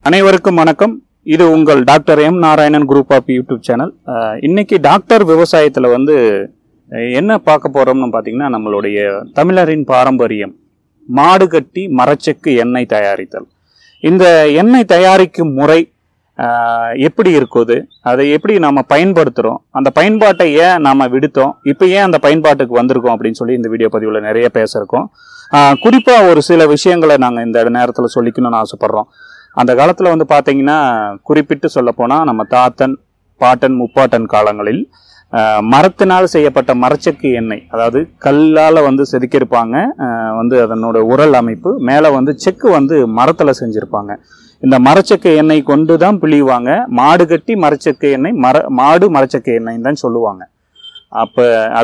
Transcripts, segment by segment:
அனைவருக்கும் வணக்கம். இது உங்கள் doctor M Narayanan group of YouTube channel. இன்னைக்கு டாக்டர் விவசாயத்தில் என்ன பார்க்க போகிறோம்னு பார்த்தீங்கன்னா, நம்மளுடைய தமிழரின் பாரம்பரியம் மாடு கட்டி மரச்செக்கு எண்ணெய் தயாரித்தல். இந்த எண்ணெய் தயாரிக்கும் முறை எப்படி இருக்குது, அதை எப்படி நாம் பயன்படுத்துகிறோம், அந்த பயன்பாட்டை ஏன் நாம் விடுத்தோம், இப்போ ஏன் அந்த பயன்பாட்டுக்கு வந்திருக்கோம் அப்படின்னு சொல்லி இந்த வீடியோ பதிவில் நிறைய பேசியிருக்கோம். குறிப்பாக ஒரு சில விஷயங்களை நாங்கள் இந்த நேரத்தில் சொல்லிக்கணும்னு ஆசைப்பட்றோம். அந்த காலத்தில் பார்த்தீங்கன்னா, குறிப்பிட்டு சொல்லப்போனால் நம்ம தாத்தன் பாட்டன் முப்பாட்டன் காலங்களில் மரத்தினால் செய்யப்பட்ட மரச்செக்கு எண்ணெய், அதாவது கல்லால் செதுக்கியிருப்பாங்க. அதனோட உரல் அமைப்பு மேலே செக்கு மரத்தில் செஞ்சுருப்பாங்க. இந்த மரச்செக்கு எண்ணெய் கொண்டு தான் பிழிவாங்க. மாடு கட்டி மரச்செக்கு எண்ணெய், மாடு மரச்செக்கு எண்ணெய் தான் சொல்லுவாங்க. அப்போ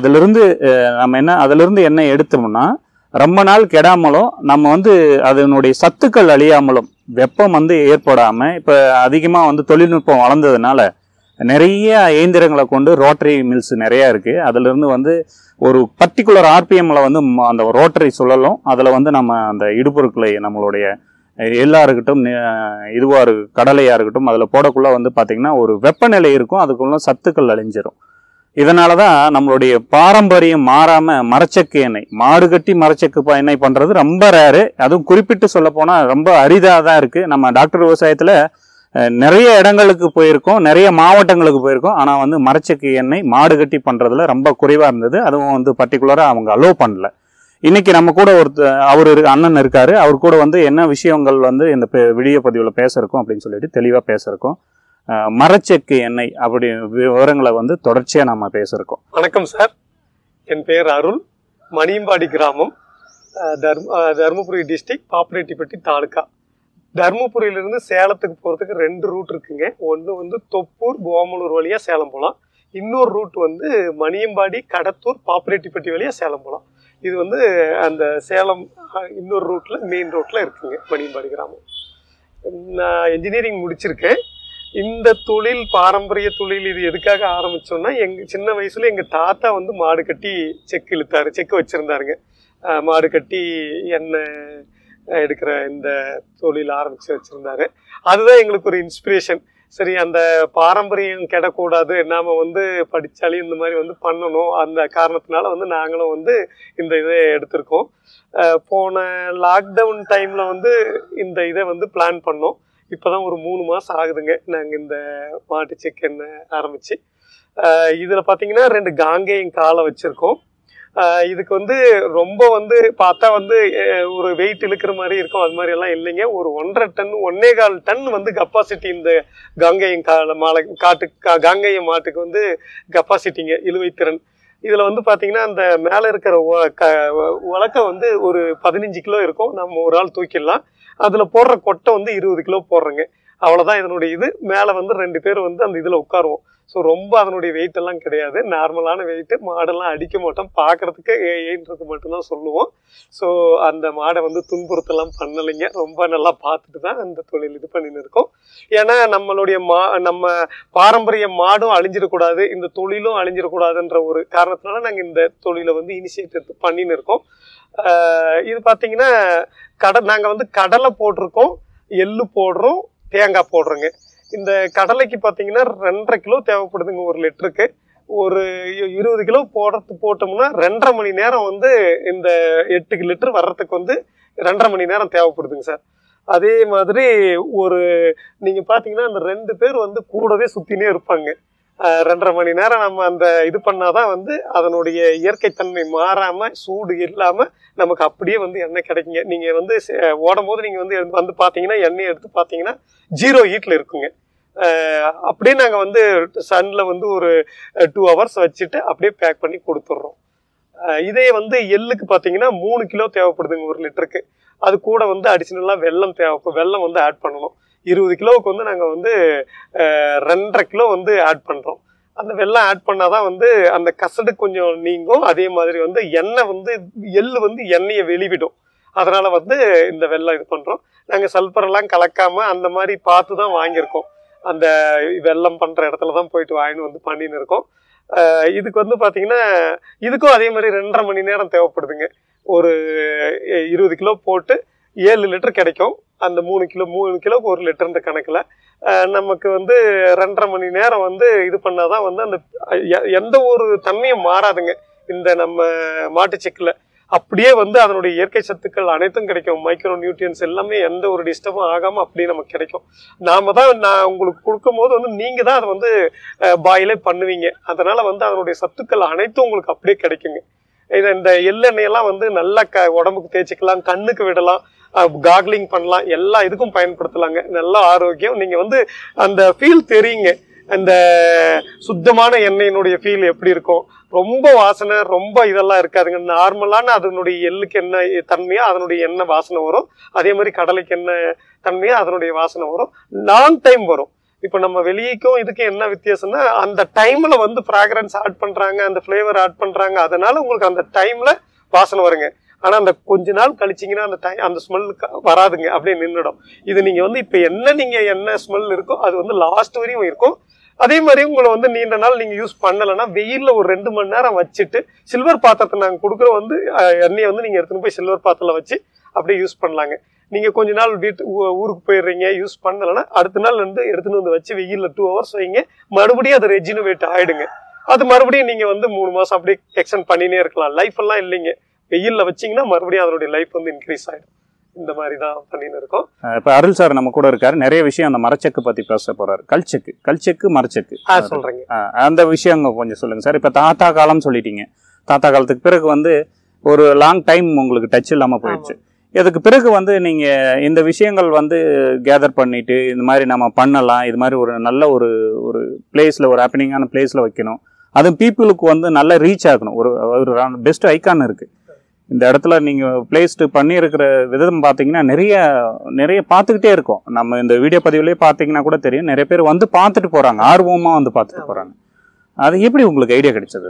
அதிலிருந்து எண்ணெய் எடுத்தோம்னா ரொம்ப நாள் கெடாமலும், நம்ம அதனுடைய சத்துக்கள் அழியாமலும், வெப்பம் ஏற்படாமல், இப்போ அதிகமாக தொழில்நுட்பம் வளர்ந்ததுனால நிறைய இயந்திரங்களை கொண்டு ரோட்டரி மில்ஸ் நிறையா இருக்குது. அதிலிருந்து ஒரு பர்டிகுலர் ஆர்பிஎம்மில் அந்த ரோட்டரி சுழலும். அதில் நம்ம அந்த இடுபொருட்களை நம்மளுடைய எள்ளாக இருக்கட்டும், இதுவாக கடலையாக இருக்கட்டும், அதில் போடக்குள்ளே பார்த்திங்கன்னா ஒரு வெப்பநிலை இருக்கும், அதுக்குள்ள சத்துக்கள் அழிஞ்சிரும். இதனால தான் நம்மளுடைய பாரம்பரியம் மாறாமல் மரச்செக்கு எண்ணெய், மாடு கட்டி மரச்செக்கு எண்ணெய் பண்ணுறது ரொம்ப ரேரு. அதுவும் குறிப்பிட்டு சொல்லப்போனால் ரொம்ப அரிதாக தான் இருக்குது. நம்ம டாக்டர் விவசாயத்தில் நிறைய இடங்களுக்கு போயிருக்கோம், நிறைய மாவட்டங்களுக்கு போயிருக்கோம். ஆனால் மரச்செக்கு எண்ணெய் மாடு கட்டி பண்ணுறதுல ரொம்ப குறைவாக இருந்தது. அதுவும் பர்டிகுலராக அவங்க அலோவ் பண்ணல. இன்னைக்கு நம்ம கூட அவர் அண்ணன் இருக்காரு. அவர் கூட என்ன விஷயங்கள் இந்த வீடியோ பதிவில் பேசிருக்கோம் அப்படின்னு சொல்லிட்டு தெளிவாக பேசிருக்கோம். மரச்செக்கு எண்ணெய் அப்படி விவரங்களை தொடர்ச்சியாக நம்ம பேசிருக்கோம். வணக்கம் சார், என் பெயர் அருள். மணியம்பாடி கிராமம், தருமபுரி டிஸ்ட்ரிக்ட், பாப்பிரெட்டிப்பட்டி தாலுக்கா. தருமபுரியிலிருந்து சேலத்துக்கு போகிறதுக்கு 2 ரூட் இருக்குங்க. ஒன்று தொப்பூர் கோமலூர் வழியாக சேலம் போகலாம். இன்னொரு ரூட் மணியம்பாடி கடத்தூர் பாப்பிரெட்டிப்பட்டி வழியாக சேலம் போகலாம். இது அந்த சேலம் இன்னொரு ரூட்டில், மெயின் ரோட்டில் இருக்குங்க மணியம்பாடி கிராமம். நான் இன்ஜினியரிங் முடிச்சிருக்கேன். இந்த தொழில் பாரம்பரிய தொழில் இது எதுக்காக ஆரம்பித்தோன்னா, சின்ன வயசுல எங்கள் தாத்தா மாடு கட்டி செக்கு இழுத்தாரு, செக்கு வச்சுருந்தாருங்க. மாடு கட்டி எண்ணெய் எடுக்கிற இந்த தொழில் ஆரம்பித்து வச்சுருந்தாரு. அதுதான் எங்களுக்கு ஒரு இன்ஸ்பிரேஷன். சரி, அந்த பாரம்பரியம் கெடக்கூடாது, நாம் படித்தாலே இந்த மாதிரி பண்ணணும். அந்த காரணத்தினால நாங்களும் இந்த இதை எடுத்திருக்கோம். போன லாக்டவுன் டைமில் இந்த இதை பிளான் பண்ணோம். இப்போ தான் ஒரு 3 மாதம் ஆகுதுங்க நாங்கள் இந்த மாட்டு செக்கு எண்ணெய் ஆரம்பித்து. இதில் பார்த்தீங்கன்னா 2 காங்கேயம் காலை வச்சுருக்கோம். இதுக்கு ரொம்ப பார்த்தா ஒரு வெயிட் இழுக்கிற மாதிரி இருக்கும், அது மாதிரி எல்லாம் இல்லைங்க. ஒரு 1.5 டன் 1.25 டன் கப்பாசிட்டி இந்த காங்கேயம் காங்கேய மாட்டுக்கு கப்பாசிட்டிங்க, இழுவைத்திறன். இதில் பார்த்தீங்கன்னா அந்த மேலே இருக்கிற உலக்க ஒரு 15 கிலோ இருக்கும். நம்ம ஒரு ஆள் தூக்கிடலாம். அதில் போடுற கொட்டை 20 கிலோ போடுறேங்க. அவ்வளோதான் இதனுடைய இது. மேலே 2 பேர் அந்த இதில் உட்காருவோம். ஸோ ரொம்ப அதனுடைய வெயிட் எல்லாம் கிடையாது, நார்மலான வெயிட்டு. மாடெல்லாம் அடிக்க மாட்டோம், பார்க்குறதுக்கு ஏன்றது மட்டும்தான் சொல்லுவோம். ஸோ அந்த மாடை துன்புறுத்தலாம் பண்ணலைங்க. ரொம்ப நல்லா பார்த்துட்டு தான் அந்த தொழில் இது பண்ணின்னு இருக்கோம். ஏன்னா நம்மளுடைய நம்ம பாரம்பரிய மாடும் அழிஞ்சிடக்கூடாது, இந்த தொழிலும் அழிஞ்சிடக்கூடாதுன்ற ஒரு காரணத்தினால நாங்கள் இந்த தொழிலை இனிஷியேட் எடுத்து பண்ணின்னு இருக்கோம். இது பார்த்தீங்கன்னா நாங்கள் கடலை போட்டிருக்கோம், எள்ளு போடுறோம், தேங்காய் போடுறோங்க. இந்த கடலைக்கு பார்த்தீங்கன்னா 2.5 கிலோ தேவைப்படுதுங்க ஒரு லிட்டருக்கு. ஒரு 20 கிலோ போட்டோம்னா 2.5 மணி நேரம் இந்த 8 லிட்டர் வர்றதுக்கு 2.5 மணி நேரம் தேவைப்படுதுங்க சார். அதே மாதிரி நீங்கள் பார்த்தீங்கன்னா அந்த 2 பேர் கூடவே சுற்றினே இருப்பாங்க. 2.5 மணி நேரம் நம்ம அந்த இது பண்ணாதான் அதனுடைய இயற்கைத்தன்மை மாறாமல், சூடு இல்லாமல் நமக்கு அப்படியே எண்ணெய் கிடைக்குங்க. நீங்கள் ஓடும் போது நீங்கள் பார்த்தீங்கன்னா எண்ணெய் எடுத்து பார்த்தீங்கன்னா 0 ஹீட்டில் இருக்குங்க. அப்படியே நாங்கள் சன்னில் ஒரு 2 ஹவர்ஸ் வச்சுட்டு அப்படியே பேக் பண்ணி கொடுத்துட்றோம். இதே எள்ளுக்கு பார்த்தீங்கன்னா 3 கிலோ தேவைப்படுதுங்க ஒரு லிட்டருக்கு. அது கூட அடிஷ்னலாக வெல்லம் வெல்லம் ஆட் பண்ணணும். 20 கிலோவுக்கு நாங்கள் 2.5 கிலோ ஆட் பண்ணுறோம். அந்த வெல்லம் ஆட் பண்ணாதான் அந்த கசடு கொஞ்சம் நீங்கும். அதே மாதிரி எண்ணெய் எள்ளு எண்ணெயை வெளிவிடும். அதனால இந்த வெல்லம் இது பண்ணுறோம். நாங்கள் சல்பரெல்லாம் கலக்காமல் அந்த மாதிரி பார்த்து தான் வாங்கியிருக்கோம். அந்த வெல்லம் பண்ணுற இடத்துல தான் போயிட்டு வாங்கின்னு பண்ணின்னு இருக்கோம். இதுக்கு பார்த்தீங்கன்னா இதுக்கும் அதே மாதிரி 2.5 மணி நேரம் தேவைப்படுதுங்க. ஒரு 20 கிலோ போட்டு 7 லிட்டர் கிடைக்கும். அந்த 3 கிலோக்கு 1 லிட்டர்ன்ற கணக்குல நமக்கு வந்து 2.5 மணி நேரம் வந்து இது பண்ணாதான் வந்து அந்த எந்த ஒரு தன்மையும் மாறாதுங்க. இந்த நம்ம மாட்டு செக்குல அப்படியே வந்து அதனுடைய இயற்கை சத்துக்கள் அனைத்தும் கிடைக்கும். மைக்ரோ நியூட்ரியன்ஸ் எல்லாமே எந்த ஒரு டிஸ்டர்பும் ஆகாம அப்படியே நமக்கு கிடைக்கும். நான் உங்களுக்கு கொடுக்கும் போது வந்து நீங்க தான் அதை வந்து பாயிலே பண்ணுவீங்க. அதனால வந்து அதனுடைய சத்துக்கள் அனைத்தும் உங்களுக்கு அப்படியே கிடைக்குங்க. இந்த எள்ளெண்ணெயெல்லாம் வந்து நல்லா உடம்புக்கு தேய்ச்சிக்கலாம், கண்ணுக்கு விடலாம், கார்க்லிங் பண்ணலாம், எல்லா இதுக்கும் பயன்படுத்தலாங்க. நல்ல ஆரோக்கியம். நீங்க வந்து அந்த ஃபீல் தெரியுங்க. அந்த சுத்தமான எண்ணெயினுடைய ஃபீல் எப்படி இருக்கும். ரொம்ப வாசனை ரொம்ப இதெல்லாம் இருக்காதுங்க. நார்மலான அதனுடைய எள்ளுக்கு என்ன தன்மையோ அதனுடைய எண்ணெய் வாசனை வரும். அதே மாதிரி கடலைக்கு என்ன தன்மையோ அதனுடைய வாசனை வரும். லாங் டைம் வரும். இப்போ நம்ம வெளியேக்கும் இதுக்கு என்ன வித்தியாசம்னா அந்த டைம்ல வந்து ஃப்ராக்ரன்ஸ் ஆட் பண்றாங்க, அந்த ஃபிளேவர் ஆட் பண்றாங்க. அதனால உங்களுக்கு அந்த டைம்ல வாசனை வருங்க. ஆனா அந்த கொஞ்ச நாள் கழிச்சிங்கன்னா அந்த ஸ்மெல் வராதுங்க, அப்படியே நின்றுடும். இது நீங்க வந்து இப்ப என்ன ஸ்மெல் இருக்கோ அது வந்து லாஸ்ட் வரையும் இருக்கும். அதே மாதிரி உங்களை வந்து நீண்ட நாள் நீங்க யூஸ் பண்ணலைன்னா வெயில்ல ஒரு 2 மணி நேரம் வச்சுட்டு சில்வர் பாத்திரத்தை நாங்க கொடுக்குற வந்து எண்ணெயை வந்து நீங்க எடுத்துன்னு போய் சில்வர் பாத்திரத்துல வச்சு அப்படியே யூஸ் பண்ணலாங்க. நீங்க கொஞ்ச நாள் ஊருக்கு போயிடுறீங்க, யூஸ் பண்ணலைன்னா அடுத்த நாள் வந்து எடுத்துன்னு வந்து வச்சு வெயில்ல 2 hours வைங்க. மறுபடியும் அது ரெஜினுவேட் ஆயிடுங்க. அது மறுபடியும் நீங்க வந்து 3 மாசம் அப்படியே எக்ஸ்டெண்ட் பண்ணினே இருக்கலாம். லைஃப் எல்லாம் இல்லைங்க. வெயில்ல வச்சீங்கன்னா மறுபடியும் அதனுடைய லைஃப் வந்து இன்க்ரீஸ் ஆயிடும். இந்த மாதிரி தான் பண்ணின்னு இருக்கோம். இப்ப அருள் சார் நம்ம கூட இருக்காரு. நிறைய விஷயம் அந்த மரச்செக்கு பத்தி பேச போறாரு. கல்ச்செக்கு மரச்செக்கு சொல்றேங்க. அந்த விஷயம் கொஞ்சம் சொல்லுங்க சார். இப்ப தாத்தா காலம் சொல்லிட்டீங்க. தாத்தா காலத்துக்கு பிறகு வந்து ஒரு லாங் டைம் உங்களுக்கு டச் இல்லாம போயிடுச்சு. இதுக்கு பிறகு வந்து நீங்க இந்த விஷயங்கள் வந்து கேதர் பண்ணிட்டு இந்த மாதிரி நம்ம பண்ணலாம், இது மாதிரி ஒரு நல்ல ஒரு பிளேஸ்ல, ஒரு ஹேப்பனிங்கான பிளேஸ்ல வைக்கணும், அது பீப்புளுக்கு வந்து நல்ல ரீச் ஆகணும். ஒரு பெஸ்ட் ஐக்கான் இருக்கு இந்த இடத்துல. நீங்க பிளேஸ்டு பண்ணியிருக்கிற விதம் பார்த்தீங்கன்னா நிறைய பார்த்துக்கிட்டே இருக்கோம். நம்ம இந்த வீடியோ பதிவுலேயே பார்த்தீங்கன்னா கூட தெரியும், நிறைய பேர் வந்து பார்த்துட்டு போறாங்க, ஆர்வமா வந்து பார்த்துட்டு போறாங்க. அது எப்படி உங்களுக்கு ஐடியா கிடைச்சது?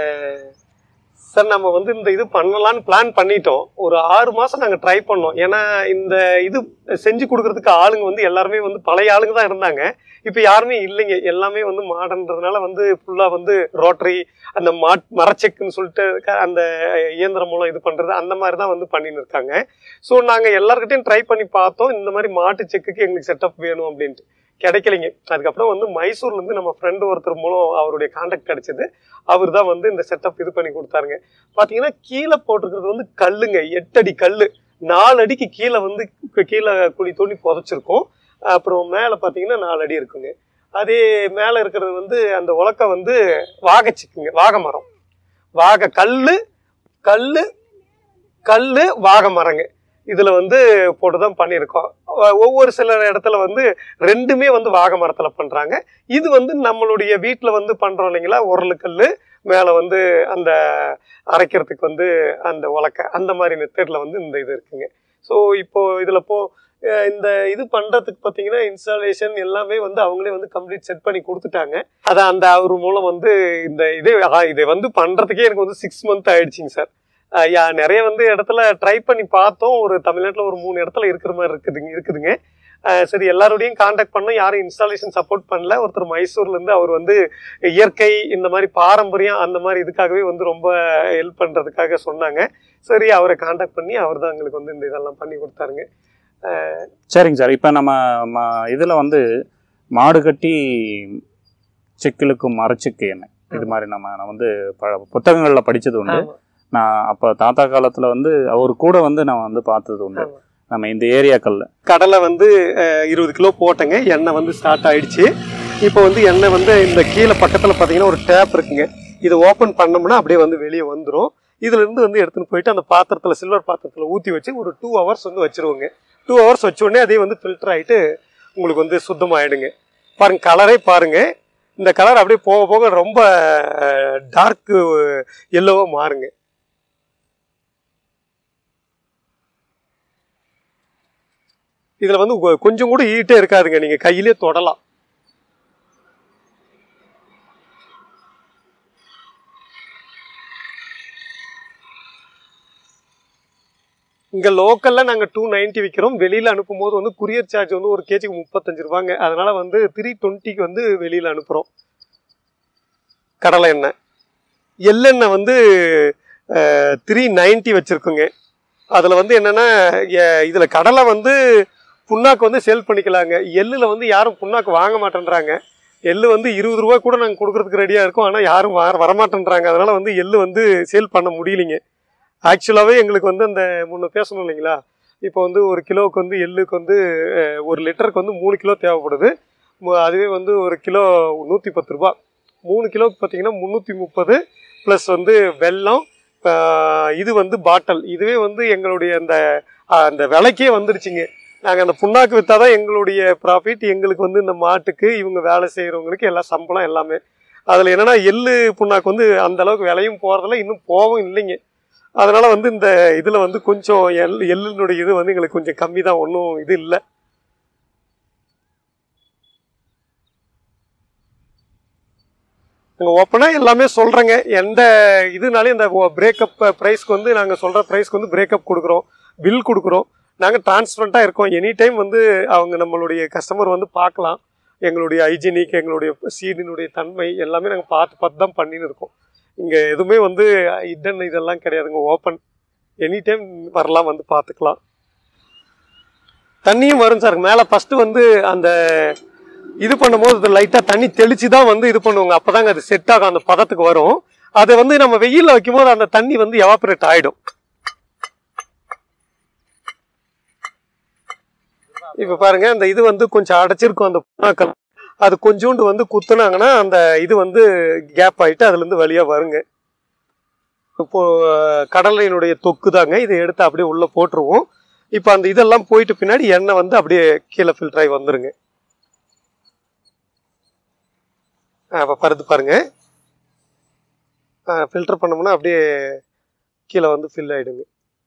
சார் நம்ம வந்து இந்த இது பண்ணலான்னு பிளான் பண்ணிட்டோம். ஒரு 6 மாசம் நாங்க ட்ரை பண்ணோம். ஏன்னா இந்த இது செஞ்சு கொடுக்கறதுக்கு ஆளுங்க வந்து எல்லாருமே வந்து பழைய ஆளுங்க தான் இருந்தாங்க. இப்ப யாருமே இல்லைங்க. எல்லாமே வந்து மாடர்ன்றதுனால வந்து ஃபுல்லா வந்து ரோட்டரி அந்த மரச்செக்குன்னு சொல்லிட்டு அந்த இயந்திரம் மூலம் இது பண்றது அந்த மாதிரிதான் வந்து பண்ணின்னு இருக்காங்க. ஸோ நாங்க எல்லார்கிட்டையும் ட்ரை பண்ணி பார்த்தோம். இந்த மாதிரி மாட்டு செக்குக்கு எங்களுக்கு செட்டப் வேணும் அப்படின்ட்டு கிடைக்கலைங்க. அதுக்கப்புறம் வந்து மைசூர்ல இருந்து நம்ம ஃப்ரெண்டு ஒருத்தர் மூலம் அவருடைய கான்டாக்ட் கிடைச்சது. அவர் தான் வந்து இந்த செட்டப் இது பண்ணி கொடுத்தாருங்க. பாத்தீங்கன்னா கீழே போட்டிருக்கிறது வந்து கல்லுங்க, 8 அடி கல்லு, 4 அடிக்கு கீழே வந்து கீழே குழி தோண்டி புதைச்சிருக்கோம். அப்புறம் மேல பாத்தீங்கன்னா 4 அடி இருக்குங்க. அதே மேல இருக்கிறது வந்து அந்த உலக்க வந்து வாகைச்சிக்குங்க, வாகை மரம், வாகை கல்லு வாகை மரங்க. இதுல வந்து போட்டுதான் பண்ணியிருக்கோம். ஒவ்வொரு சில இடத்துல வந்து 2மே வந்து வாகை மரத்துல பண்றாங்க. இது வந்து நம்மளுடைய வீட்டுல வந்து பண்றோம் இல்லைங்களா, உரலுக்கல்லு மேல வந்து அந்த அரைக்கிறதுக்கு வந்து அந்த உலக்க, அந்த மாதிரி மெத்தட்ல வந்து இந்த இது இருக்குங்க. ஸோ இப்போ இதுல இந்த இது பண்றதுக்கு பாத்தீங்கன்னா இன்ஸ்டாலேஷன் எல்லாமே வந்து அவங்களே வந்து கம்ப்ளீட் செட் பண்ணி கொடுத்துட்டாங்க. அதான் அந்த அவர் மூலம் வந்து இந்த இதை வந்து பண்றதுக்கே எனக்கு வந்து 6 months ஆயிடுச்சுங்க சார். நிறைய வந்து இடத்துல ட்ரை பண்ணி பார்த்தோம். ஒரு தமிழ்நாட்டுல ஒரு 3 இடத்துல இருக்கிற மாதிரி இருக்குதுங்க. சரி, எல்லாரோடையும் கான்டாக்ட் பண்ணோம். யாரும் இன்ஸ்டாலேஷன் சப்போர்ட் பண்ணல. ஒருத்தர் மைசூர்ல இருந்து அவர் வந்து இயற்கை இந்த மாதிரி பாரம்பரியம் அந்த மாதிரி இதுக்காகவே வந்து ரொம்ப ஹெல்ப் பண்றதுக்காக சொன்னாங்க. சரி, அவரை கான்டாக்ட் பண்ணி அவர் தான் எங்களுக்கு வந்து இந்த இதெல்லாம் பண்ணி கொடுத்தாருங்க. சரிங்க சார். இப்போ நம்ம இதுல வந்து மாடு கட்டி செக்கிலுக்கும் மரச்செக்கு என்ன இது மாதிரி நான் வந்து புத்தகங்கள்ல படிச்சது உண்டு. நான் அப்ப தாத்தா காலத்துல வந்து அவர் கூட வந்து நான் வந்து பார்த்தது உண்டு. நம்ம இந்த ஏரியாக்கள்ல கடலை வந்து 20 கிலோ போட்டேங்க. எண்ணெய் வந்து ஸ்டார்ட் ஆயிடுச்சு. இப்போ வந்து எண்ணெய் வந்து இந்த கீழே பக்கத்துல பாத்தீங்கன்னா ஒரு டேப் இருக்குங்க. இதை ஓப்பன் பண்ணோம்னா அப்படியே வந்து வெளியே வந்துடும். இதுல இருந்து வந்து எடுத்துன்னு போயிட்டு அந்த பாத்திரத்துல, சில்வர் பாத்திரத்துல ஊத்தி வச்சு ஒரு 2 hours வந்து வச்சிருவோங்க. 2 hours வச்ச உடனே அதே வந்து ஃபில்டர் ஆயிட்டு உங்களுக்கு வந்து சுத்தமாயிடுங்க. பாருங்க, கலரே பாருங்க. இந்த கலர் அப்படியே போக போக ரொம்ப டார்க் எல்லோவா மாறுங்க. இதுல வந்து கொஞ்சம் கூட ஈட்டே இருக்காதுங்க. நீங்க கையிலே தொடலாம். இங்க லோக்கல்ல நாங்க 290 விற்கிறோம். வெளியில அனுப்பும் போது வந்து குரியர் சார்ஜ் வந்து ஒரு கேஜிக்கு 35 ரூபாங்க. அதனால வந்து 320க்கு வந்து வெளியில அனுப்புறோம். கடலை எண்ணெய், எள்ளெண்ணெய் வந்து 390 வச்சிருக்குங்க. அதில் வந்து என்னென்னா இதில் கடலை வந்து புண்ணாக்கு வந்து சேல் பண்ணிக்கலாங்க. எள்ளில் வந்து யாரும் புண்ணாக்கு வாங்க மாட்டேன்றாங்க. எள்ளு வந்து 20 ரூபா கூட நாங்கள் கொடுக்குறதுக்கு ரெடியாக இருக்கோம். ஆனால் யாரும் வரமாட்டேன்றாங்க. அதனால் வந்து எள்ளு வந்து சேல் பண்ண முடியலைங்க. ஆக்சுவலாகவே எங்களுக்கு வந்து அந்த முன்ன பேசணும் இல்லைங்களா, இப்போ வந்து ஒரு கிலோவுக்கு வந்து எள்ளுக்கு வந்து 1 லிட்டருக்கு வந்து 3 கிலோ தேவைப்படுது. அதுவே வந்து ஒரு கிலோ 110 ரூபா. 3 கிலோவுக்கு பார்த்தீங்கன்னா 330 ப்ளஸ் வந்து வெல்லம், இது வந்து பாட்டல். இதுவே வந்து எங்களுடைய அந்த விலைக்கே வந்துருச்சுங்க. நாங்கள் அந்த புண்ணாக்கு விற்றா தான் எங்களுடைய ப்ராஃபிட். எங்களுக்கு வந்து இந்த மாட்டுக்கு இவங்க வேலை செய்கிறவங்களுக்கு எல்லாம் சம்பளம் எல்லாமே. அதில் என்னென்னா எள்ளு புண்ணாக்கு வந்து அந்தளவுக்கு விலையும் போகிறதில்ல, இன்னும் போகவும் இல்லைங்க. அதனால் வந்து இந்த இதில் வந்து கொஞ்சம் எள்ளுனுடைய இது வந்து எங்களுக்கு கொஞ்சம் கம்மி தான், ஒன்றும் இது இல்லை. நாங்கள் ஓப்பனாக எல்லாமே சொல்கிறேங்க. எந்த இதுனாலே இந்த பிரேக்கப் ப்ரைஸ்க்கு வந்து நாங்கள் சொல்கிற ப்ரைஸ்க்கு வந்து பிரேக்கப் கொடுக்குறோம், பில் கொடுக்குறோம். நாங்கள் டிரான்ஸ்பரண்ட்டாக இருக்கோம். எனி டைம் வந்து அவங்க நம்மளுடைய கஸ்டமர் வந்து பார்க்கலாம். எங்களுடைய ஹைஜீனிக், எங்களுடைய சீடினுடைய தன்மை எல்லாமே நாங்கள் பார்த்து தான் பண்ணின்னு இருக்கோம். இங்கே எதுவுமே வந்து இதெல்லாம் கிடையாதுங்க. ஓப்பன், எனி டைம் வரலாம், வந்து பார்த்துக்கலாம். தண்ணியும் வரும் சார். மேலே ஃபஸ்ட்டு வந்து அந்த இது பண்ணும்போது லைட்டாக தண்ணி தெளித்து தான் வந்து இது பண்ணுவாங்க. அப்போ தாங்க அது செட் ஆகும், அந்த பதத்துக்கு வரும். அதை வந்து நம்ம வெயிலில் வைக்கும்போது அந்த தண்ணி வந்து எவாப்ரேட் ஆகிடும். இப்போ பாருங்க, அந்த இது வந்து கொஞ்சம் அடைச்சிருக்கும் அந்த புண்ணாக்கள். அது கொஞ்சோண்டு வந்து குத்துனாங்கன்னா அந்த இது வந்து கேப் ஆகிட்டு அதுலேருந்து வழியாக வருங்க. இப்போது கடலையினுடைய தொக்கு தாங்க. இதை எடுத்து அப்படியே உள்ளே போட்டுருவோம். இப்போ அந்த இதெல்லாம் போயிட்டு பின்னாடி எண்ணெய் வந்து அப்படியே கீழே ஃபில்டர் ஆகி வந்துருங்க. இப்போ பருது பாருங்க, ஃபில்டர் பண்ணோம்னா அப்படியே கீழே வந்து ஃபில் ஆகிடுங்க.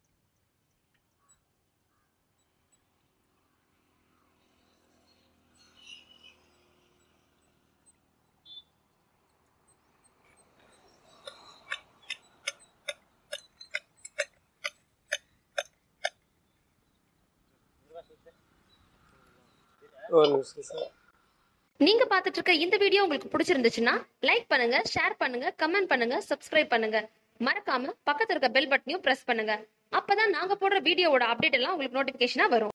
நீங்க பார்த்துட்டு இருக்க இந்த வீடியோ உங்களுக்கு பிடிச்சிருந்துச்சுன்னா லைக் பண்ணுங்க, ஷேர் பண்ணுங்க, கமெண்ட் பண்ணுங்க, சப்ஸ்கிரைப் பண்ணுங்க. மறக்காம பக்கத்துல இருக்க பெல் பட்டனையும் பிரஸ் பண்ணுங்க. அப்பதான் நாங்க போடுற வீடியோவோட அப்டேட் எல்லாம் உங்களுக்கு நோட்டிபிகேஷனா வரும்.